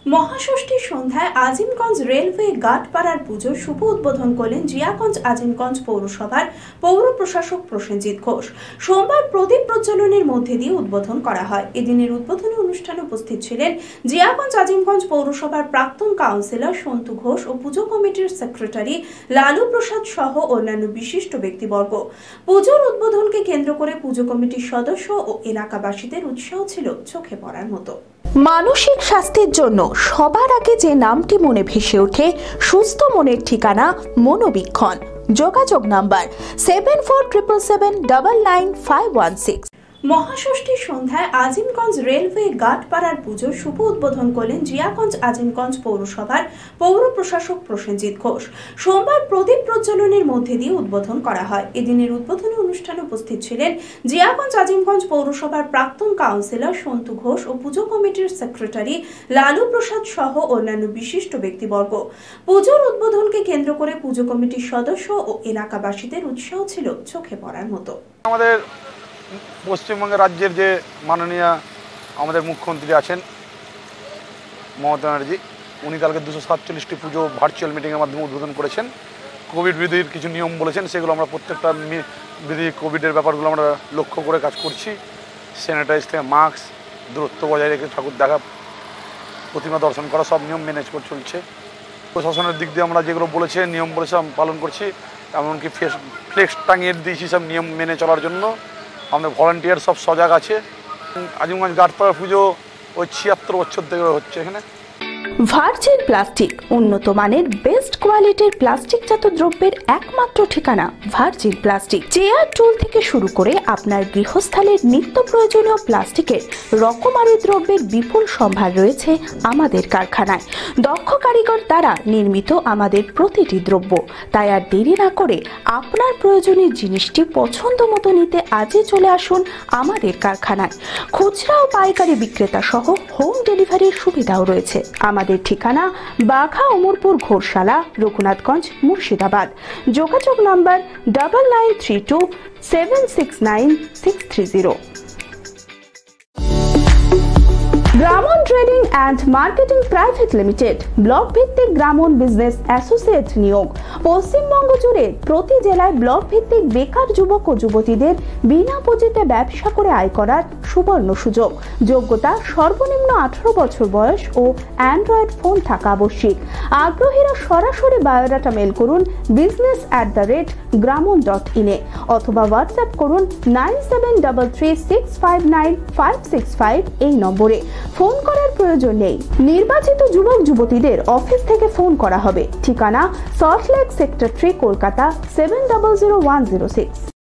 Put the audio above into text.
মহাষষ্ঠীর সন্ধ্যায় আজিমগঞ্জ রেলওয়ে গাটপাড়ার পুজোর শুভ উদ্বোধন করলেন জিয়াগঞ্জ আজিমগঞ্জ পৌরসভার পৌর প্রশাসক প্রসেনজিৎ ঘোষ। সোমবার প্রদীপ প্রজ্বলনের মধ্যে দিয়ে উদ্বোধন করা হয়। এদিনের উদ্বোধনী অনুষ্ঠানে উপস্থিত ছিলেন জিয়াগঞ্জ আজিমগঞ্জ পৌরসভার প্রাক্তন কাউন্সিলর সন্তু ঘোষ ও পুজো কমিটির সেক্রেটারি লালু প্রসাদ সহ অন্যান্য বিশিষ্ট ব্যক্তিবর্গ। পুজোর উদ্বোধনকে কেন্দ্র করে পুজো কমিটির সদস্য ও এলাকাবাসীদের উৎসাহ ছিল চোখে পড়ার মতো। মানসিক স্বাস্থ্যের জন্য সবার আগে যে নামটি মনে ভেসে ওঠে, সুস্থ মনের ঠিকানা মনোবীক্ষণ। যোগাযোগ নাম্বার 7477799516। মহাষষ্ঠীর সন্ধ্যায় আজিমগঞ্জ রেলওয়ে গাটপাড়ার পুজোর শুভ উদ্বোধন করলেন জিয়াগঞ্জ আজিমগঞ্জ পৌরসভার পৌর প্রশাসক প্রসেনজিৎ ঘোষ। সোমবার প্রদীপ প্রজ্বলনের মধ্যে দিয়ে উদ্বোধন করা হয়। এদিনের উদ্বোধনী অনুষ্ঠানে উপস্থিত ছিলেন জিয়াগঞ্জ আজিমগঞ্জ পৌরসভার প্রাক্তন কাউন্সিলর সন্তু ঘোষ ও পুজো কমিটির সেক্রেটারি লালু প্রসাদ সহ অন্যান্য বিশিষ্ট ব্যক্তিবর্গ। পুজোর উদ্বোধনকে কেন্দ্র করে পুজো কমিটির সদস্য ও এলাকাবাসীদের উৎসাহ ছিল চোখে পড়ার মতো। আমাদের পশ্চিমবঙ্গের রাজ্যের যে মাননীয় আমাদের মুখ্যমন্ত্রী আছেন মমতা ব্যানার্জি, উনি কালকে 247টি পুজো ভার্চুয়াল মিটিংয়ের মাধ্যমে উদ্বোধন করেছেন। কোভিড বিধির কিছু নিয়ম বলেছেন, সেগুলো আমরা প্রত্যেকটা বিধি কোভিডের ব্যাপারগুলো আমরা লক্ষ্য করে কাজ করছি। স্যানিটাইজ থেকে মাস্ক, দূরত্ব বজায় রেখে ঠাকুর দেখা, প্রতিমা দর্শন করা, সব নিয়ম মেনে চলছে। প্রশাসনের দিক দিয়ে আমরা যেগুলো বলেছে নিয়ম বলেছে পালন করছি। এমনকি ফ্লেক্স টাঙিয়ে দিয়েছি সব নিয়ম মেনে চলার জন্য। আমাদের ভলান্টিয়ার সব সজাগ আছে। আজিমগঞ্জ গাটপাড়া পুজো ওই 76 বছর থেকে হচ্ছে এখানে। ভার্জিন প্লাস্টিক, উন্নত মানের বেস্ট কোয়ালিটির প্লাস্টিকজাত দ্রব্যের একমাত্র ঠিকানা ভার্জিন প্লাস্টিক। চেয়ার টুল থেকে শুরু করে আপনার গৃহস্থালির নিত্য প্রয়োজনীয় প্লাস্টিকের রকমারি দ্রব্যের বিপুল সম্ভার রয়েছে আমাদের কারখানায়। দক্ষ কারিগর দ্বারা নির্মিত আমাদের প্রতিটি দ্রব্য। তাই আর দেরি না করে আপনার প্রয়োজনীয় জিনিসটি পছন্দ মতো নিতে আজই চলে আসুন আমাদের কারখানায়। খুচরা ও পাইকারি বিক্রেতা সহ হোম ডেলিভারির সুবিধাও রয়েছে। আমাদের ঠিকানা বাঘা অমরপুর ঘোরশালা, রঘুনাথগঞ্জ, মুর্শিদাবাদ। যোগাযোগ number 9932769630। Graman trading and marketing private limited block ভিত্তিক গ্রামন বিজনেস অ্যাসোসিয়েট নিয়োগ। পশ্চিমবঙ্গ জুড়ে প্রতি জেলায় ব্লক ভিত্তিক বেকার যুবক ও যুবতীদের বিনা পুঁজিতে ব্যবসা করে আয় করার সুবর্ণ সুযোগ। যোগ্যতা সর্বনিম্ন 18 বছর বয়স ও অ্যান্ড্রয়েড ফোন থাকা আবশ্যিক। আগ্রহীরা সরাসরি বায়োডাটা মেল করুন business@gramon.in অথবা হোয়াটসঅ্যাপ করুন 9733659565 এই নম্বরে। ফোন করার প্রয়োজন নেই। নির্বাচিত যুবক যুবতীদের অফিস থেকে ফোন করা হবে। ঠিকানা সল্টলেক সেক্টর 3, কলকাতা 700106।